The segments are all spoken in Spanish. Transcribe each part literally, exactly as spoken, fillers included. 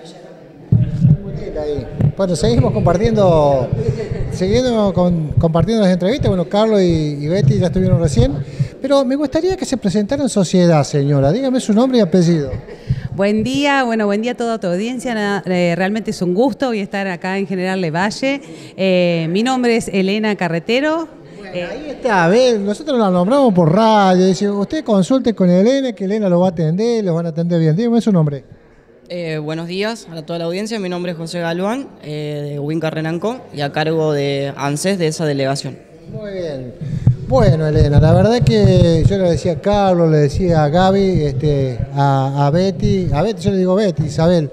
Ahí. Bueno, seguimos compartiendo, siguiendo con, compartiendo las entrevistas. Bueno, Carlos y, y Betty ya estuvieron recién, pero me gustaría que se presentara en sociedad, señora. Dígame su nombre y apellido. Buen día, bueno, buen día a toda tu audiencia. Eh, realmente es un gusto hoy estar acá en General Lavalle. Eh, mi nombre es Elena Carretero. Bueno, eh, ahí está, a ver, nosotros la nombramos por radio. Dice, usted consulte con Elena, que Elena lo va a atender, lo van a atender bien. Dígame su nombre. Eh, buenos días a toda la audiencia, mi nombre es José Galván, eh, de Winca Renancó y a cargo de ANSES de esa delegación. Muy bien. Bueno, Elena, la verdad que yo le decía a Carlos, le decía a Gaby, este, a, a Betty, a Betty yo le digo Betty, Isabel,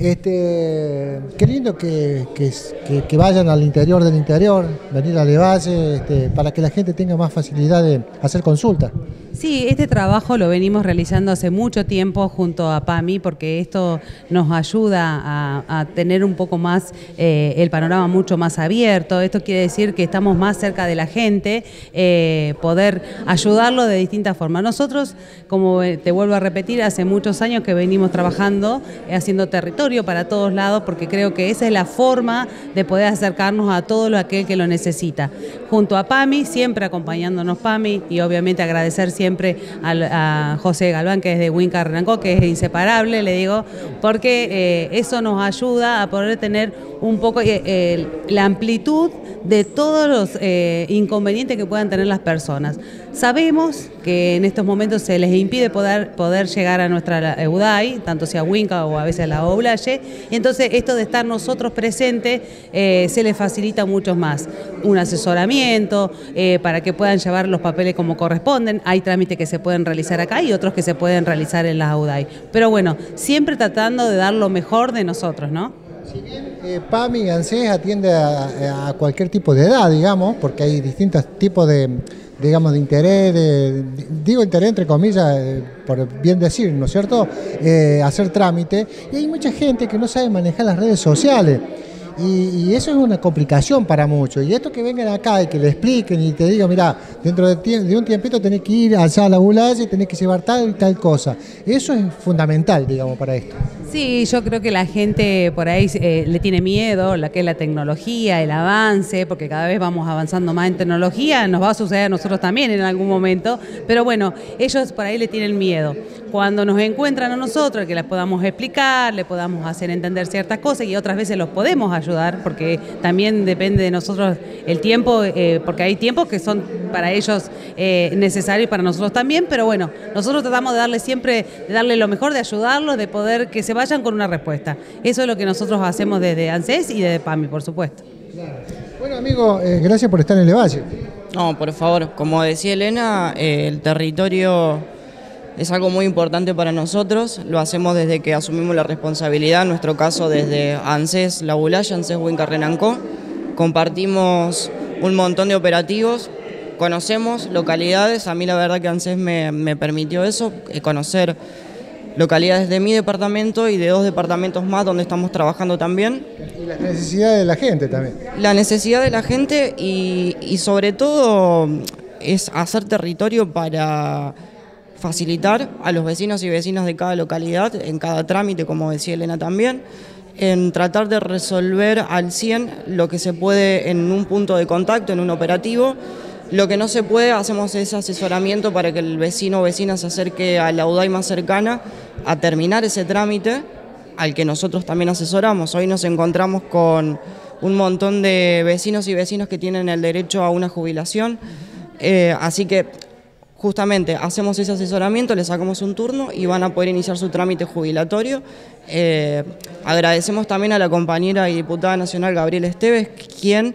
este, qué lindo que, que, que, que vayan al interior del interior, venir a Lavalle, este, para que la gente tenga más facilidad de hacer consultas. Sí, este trabajo lo venimos realizando hace mucho tiempo junto a PAMI porque esto nos ayuda a, a tener un poco más eh, el panorama mucho más abierto. Esto quiere decir que estamos más cerca de la gente, eh, poder ayudarlo de distintas formas. Nosotros, como te vuelvo a repetir, hace muchos años que venimos trabajando, eh, haciendo territorio para todos lados porque creo que esa es la forma de poder acercarnos a todo lo aquel que lo necesita. Junto a PAMI, siempre acompañándonos PAMI y obviamente agradecer siempre siempre a, a José Galván, que es de Winca Renancó, que es inseparable, le digo, porque eh, eso nos ayuda a poder tener un poco eh, eh, la amplitud de todos los eh, inconvenientes que puedan tener las personas. Sabemos que en estos momentos se les impide poder, poder llegar a nuestra EUDAI, tanto sea Winca o a veces a la Oblaye, y entonces esto de estar nosotros presentes eh, se les facilita mucho más. Un asesoramiento eh, para que puedan llevar los papeles como corresponden. Hay trámites que se pueden realizar acá y otros que se pueden realizar en las EUDAI. Pero bueno, siempre tratando de dar lo mejor de nosotros, ¿no? Si bien eh, PAMI y ANSES atiende a, a cualquier tipo de edad, digamos, porque hay distintos tipos de, digamos, de interés, de, digo interés entre comillas, eh, por bien decir, ¿no es cierto?, eh, hacer trámite, y hay mucha gente que no sabe manejar las redes sociales. Y, y eso es una complicación para muchos. Y esto que vengan acá y que le expliquen y te digan, mira, dentro de, de un tiempito tenés que ir allá a la Bulaye y tenés que llevar tal y tal cosa. Eso es fundamental, digamos, para esto. Sí, yo creo que la gente por ahí eh, le tiene miedo, la que es la tecnología, el avance, porque cada vez vamos avanzando más en tecnología, nos va a suceder a nosotros también en algún momento, pero bueno, ellos por ahí le tienen miedo. Cuando nos encuentran a nosotros, que les podamos explicar, le podamos hacer entender ciertas cosas y otras veces los podemos ayudar, porque también depende de nosotros el tiempo, eh, porque hay tiempos que son para ellos eh, necesarios y para nosotros también, pero bueno, nosotros tratamos de darle siempre, de darle lo mejor, de ayudarlos, de poder que se vayan con una respuesta. Eso es lo que nosotros hacemos desde ANSES y desde PAMI, por supuesto. Claro. Bueno, amigo, eh, gracias por estar en Lavalle. No, por favor, como decía Elena, eh, el territorio es algo muy importante para nosotros, lo hacemos desde que asumimos la responsabilidad, en nuestro caso desde ANSES La Bulaye, ANSES Winca Renancó, compartimos un montón de operativos, conocemos localidades, a mí la verdad que ANSES me, me permitió eso, conocer localidades de mi departamento y de dos departamentos más donde estamos trabajando también. Y las necesidades de la gente también. La necesidad de la gente y, y sobre todo es hacer territorio para facilitar a los vecinos y vecinas de cada localidad, en cada trámite, como decía Elena también, en tratar de resolver al cien lo que se puede en un punto de contacto, en un operativo. Lo que no se puede, hacemos ese asesoramiento para que el vecino o vecina se acerque a la EUDAI más cercana a terminar ese trámite, al que nosotros también asesoramos. Hoy nos encontramos con un montón de vecinos y vecinos que tienen el derecho a una jubilación, eh, así que justamente hacemos ese asesoramiento, les sacamos un turno y van a poder iniciar su trámite jubilatorio. Eh, agradecemos también a la compañera y diputada nacional Gabriela Esteves, quien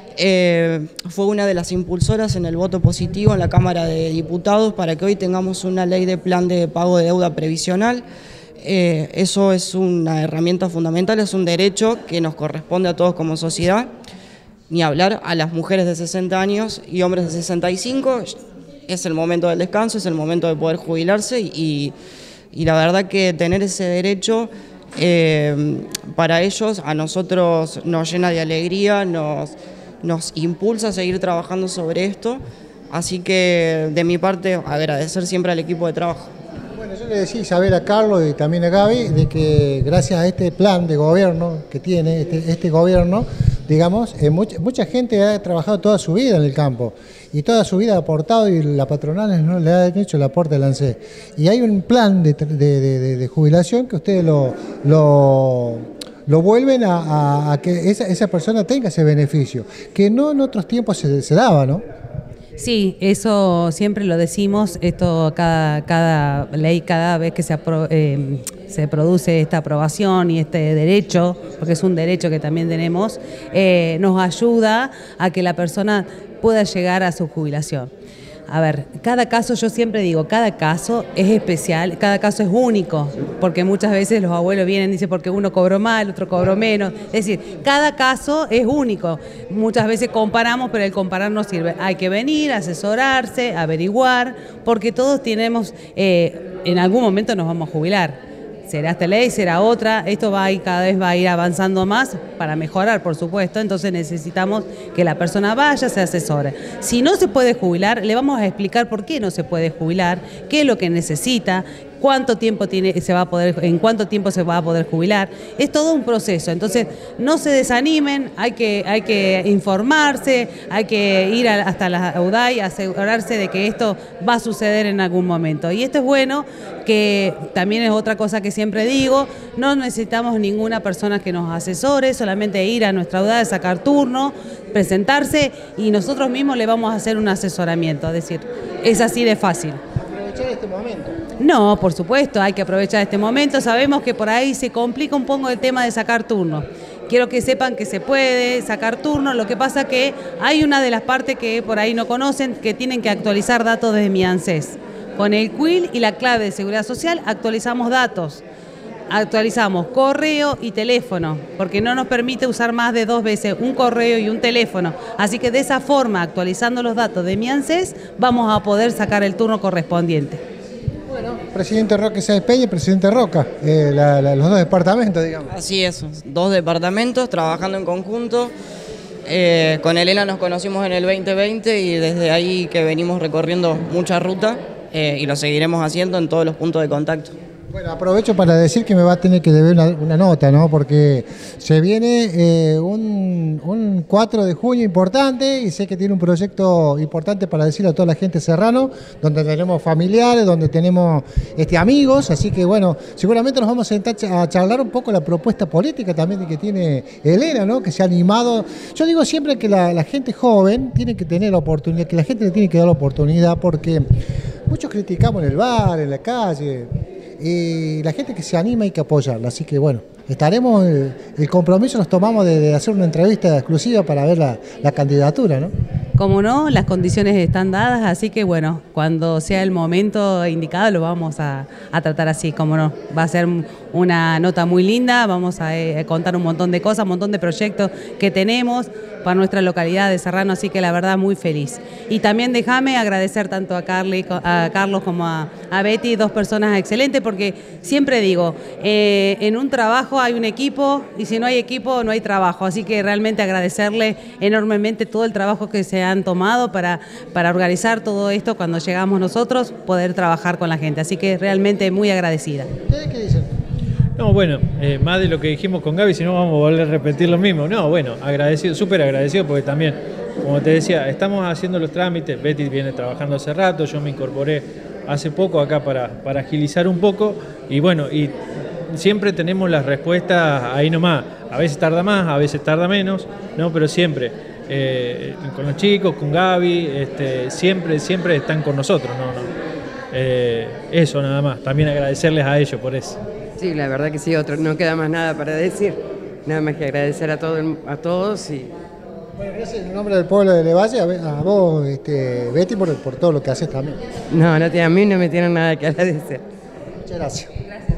eh, fue una de las impulsoras en el voto positivo en la Cámara de Diputados para que hoy tengamos una ley de plan de pago de deuda previsional. Eh, eso es una herramienta fundamental, es un derecho que nos corresponde a todos como sociedad, ni hablar a las mujeres de sesenta años y hombres de sesenta y cinco. Es el momento del descanso, es el momento de poder jubilarse y, y la verdad que tener ese derecho eh, para ellos a nosotros nos llena de alegría, nos, nos impulsa a seguir trabajando sobre esto, así que de mi parte agradecer siempre al equipo de trabajo. Bueno, yo le decía a Isabel, a Carlos y también a Gaby, de que gracias a este plan de gobierno que tiene este, este gobierno, digamos, eh, mucha, mucha gente ha trabajado toda su vida en el campo y toda su vida ha aportado y la patronal no le ha hecho el aporte del ANSES. Y hay un plan de, de, de, de jubilación que ustedes lo, lo, lo vuelven a, a, a que esa, esa persona tenga ese beneficio, que no en otros tiempos se, se daba, ¿no? Sí, eso siempre lo decimos, esto cada, cada ley, cada vez que se, apro eh, se produce esta aprobación y este derecho, porque es un derecho que también tenemos, eh, nos ayuda a que la persona pueda llegar a su jubilación. A ver, cada caso, yo siempre digo, cada caso es especial, cada caso es único, porque muchas veces los abuelos vienen y dicen porque uno cobró mal, otro cobró menos. Es decir, cada caso es único. Muchas veces comparamos, pero el comparar no sirve. Hay que venir, asesorarse, averiguar, porque todos tenemos, eh, en algún momento nos vamos a jubilar. Será esta ley, será otra, esto va a ir, cada vez va a ir avanzando más para mejorar, por supuesto, entonces necesitamos que la persona vaya, se asesore. Si no se puede jubilar, le vamos a explicar por qué no se puede jubilar, qué es lo que necesita, cuánto tiempo tiene, se va a poder, en cuánto tiempo se va a poder jubilar. Es todo un proceso, entonces no se desanimen, hay que, hay que informarse, hay que ir a, hasta la U D A I, asegurarse de que esto va a suceder en algún momento. Y esto es bueno, que también es otra cosa que siempre digo, no necesitamos ninguna persona que nos asesore, solamente ir a nuestra U D A I, sacar turno, presentarse y nosotros mismos le vamos a hacer un asesoramiento, es decir, es así de fácil. Aprovechar este momento. No, por supuesto, hay que aprovechar este momento. Sabemos que por ahí se complica un poco el tema de sacar turnos. Quiero que sepan que se puede sacar turnos, lo que pasa que hay una de las partes que por ahí no conocen, que tienen que actualizar datos desde mi ANSES. Con el Q I L y la clave de seguridad social actualizamos datos. Actualizamos correo y teléfono, porque no nos permite usar más de dos veces un correo y un teléfono. Así que de esa forma, actualizando los datos de mi ANSES, vamos a poder sacar el turno correspondiente. Bueno, presidente Roque Sáenz Peña y presidente Roca, eh, la, la, los dos departamentos, digamos. Así es, dos departamentos trabajando en conjunto. Eh, con Elena nos conocimos en el veinte veinte y desde ahí que venimos recorriendo mucha ruta eh, y lo seguiremos haciendo en todos los puntos de contacto. Bueno, aprovecho para decir que me va a tener que deber una, una nota, ¿no? Porque se viene eh, un, un cuatro de junio importante y sé que tiene un proyecto importante para decirle a toda la gente serrano, donde tenemos familiares, donde tenemos este, amigos, así que bueno, seguramente nos vamos a sentar a charlar un poco la propuesta política también que tiene Elena, ¿no? Que se ha animado. Yo digo siempre que la, la gente joven tiene que tener la oportunidad, que la gente le tiene que dar la oportunidad, porque muchos criticamos en el bar, en la calle. Y la gente que se anima hay que apoyarla, así que bueno, estaremos, el, el compromiso nos tomamos de, de hacer una entrevista exclusiva para ver la, la candidatura, ¿no? Como no, las condiciones están dadas, así que bueno, cuando sea el momento indicado lo vamos a, a tratar así, como no. Va a ser una nota muy linda, vamos a eh, contar un montón de cosas, un montón de proyectos que tenemos para nuestra localidad de Serrano, así que la verdad muy feliz. Y también déjame agradecer tanto a, Carly, a Carlos como a, a Betty, dos personas excelentes, porque siempre digo, eh, en un trabajo hay un equipo y si no hay equipo no hay trabajo, así que realmente agradecerle enormemente todo el trabajo que se han tomado para, para organizar todo esto cuando llegamos nosotros, poder trabajar con la gente, así que realmente muy agradecida. ¿Ustedes qué dicen? No, bueno, eh, más de lo que dijimos con Gaby, si no vamos a volver a repetir lo mismo. No, bueno, agradecido, súper agradecido porque también, como te decía, estamos haciendo los trámites, Betty viene trabajando hace rato, yo me incorporé hace poco acá para, para agilizar un poco y bueno, y siempre tenemos las respuestas ahí nomás, a veces tarda más, a veces tarda menos, no, pero siempre, eh, con los chicos, con Gaby, este, siempre, siempre están con nosotros, no, no. Eh, eso nada más, también agradecerles a ellos por eso. Sí, la verdad que sí, otro, no queda más nada para decir, nada más que agradecer a, todo, a todos. Y... Bueno, gracias en nombre del pueblo de Levalle, a, a vos, este, Betty, por, por todo lo que haces también. No, no, a mí no me tienen nada que agradecer. Muchas gracias. Gracias.